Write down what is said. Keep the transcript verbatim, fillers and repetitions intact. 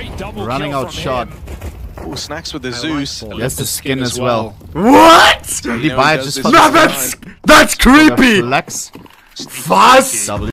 Great double Running kill out from shot. him. Oh, Snacks with the Zeus. He has the skin as well. What? You Die know, he by does just this for No, all the that's time. that's creepy. Flex. Was? W.